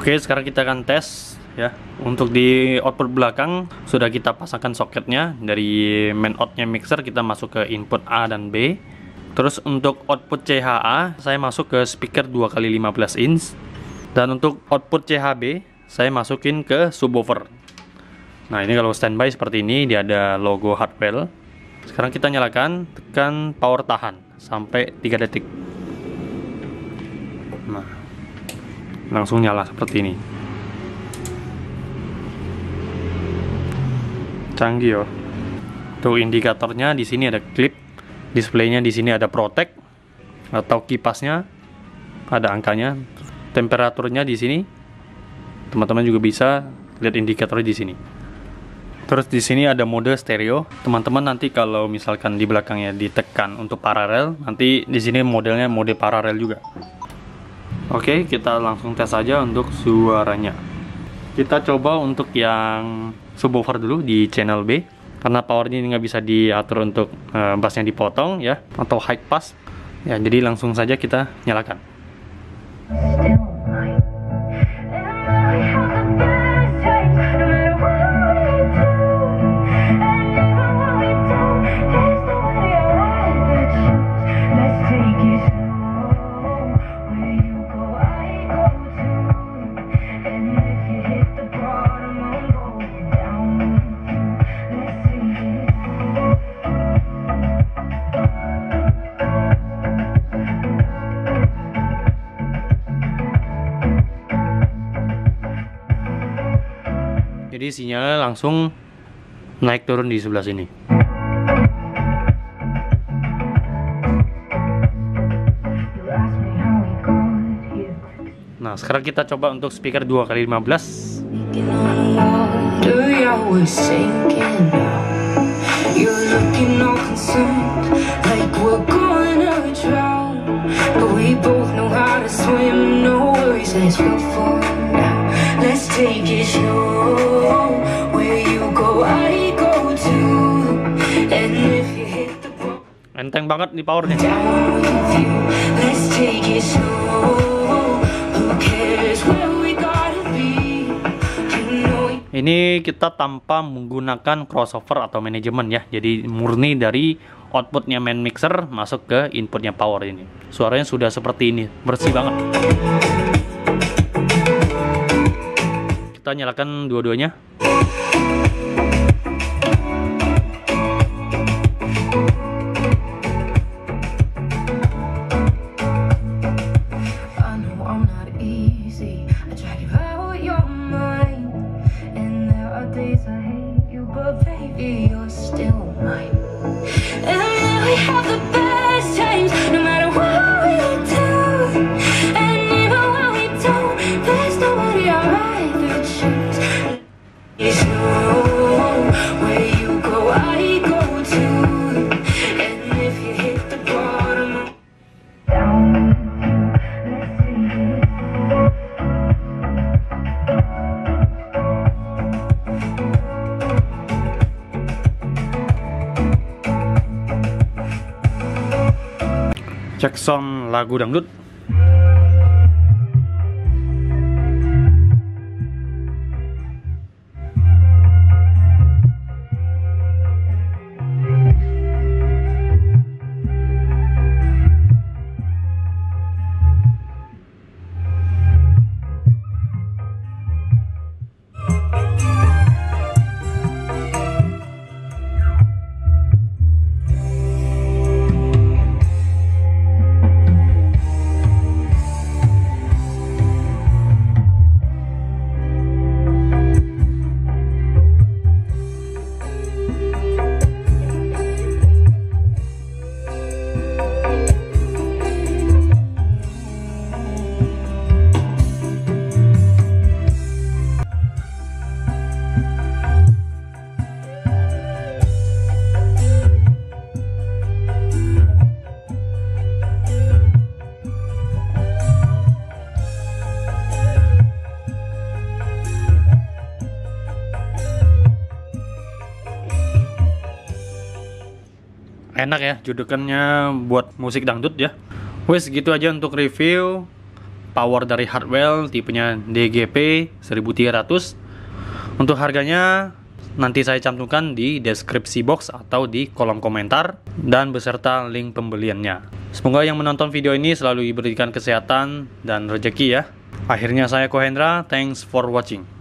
Oke, sekarang kita akan tes ya. Untuk di output belakang sudah kita pasangkan soketnya. Dari main outnya mixer kita masuk ke input A dan B. Terus untuk output CHA saya masuk ke speaker 2x15 inch. Dan untuk output CHB saya masukin ke subwoofer. Nah, ini kalau standby seperti ini, dia ada logo Hardwell. Sekarang kita nyalakan, tekan power tahan sampai 3 detik. Nah, langsung nyala seperti ini. Canggih yo. Untuk indikatornya di sini ada klip, displaynya di sini ada protect atau kipasnya, ada angkanya, temperaturnya di sini. Teman-teman juga bisa lihat indikatornya di sini. Terus di sini ada mode stereo. Teman-teman nanti kalau misalkan di belakangnya ditekan untuk paralel, nanti di sini modelnya mode paralel juga. Oke, kita langsung tes saja untuk suaranya. Kita coba untuk yang subwoofer dulu di channel B, karena powernya ini nggak bisa diatur untuk bassnya dipotong ya, atau high pass ya. Jadi langsung saja kita nyalakan. Jadi sinyalnya langsung naik turun di sebelah sini. Nah, sekarang kita coba untuk speaker 2x15. Enteng banget nih powernya. Ini kita tanpa menggunakan crossover atau manajemen ya. Jadi murni dari outputnya main mixer masuk ke inputnya power ini. Suaranya sudah seperti ini, bersih banget. Kita nyalakan dua-duanya. Cek sound lagu dangdut. Enak ya, judukannya buat musik dangdut ya. Wes gitu aja untuk review power dari Hartwell, tipenya DGP 1300. Untuk harganya nanti saya cantumkan di deskripsi box atau di kolom komentar dan beserta link pembeliannya. Semoga yang menonton video ini selalu diberikan kesehatan dan rezeki ya. Akhirnya saya Kohendra, thanks for watching.